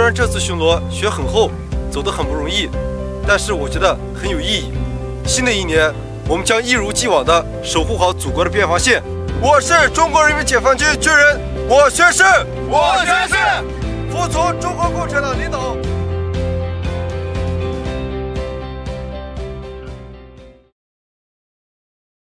然这次巡逻雪很厚，走得很不容易，但是我觉得很有意义。新的一年，我们将一如既往地守护好祖国的边防线。我是中国人民解放军军人，我宣誓，服从中国共产党领导。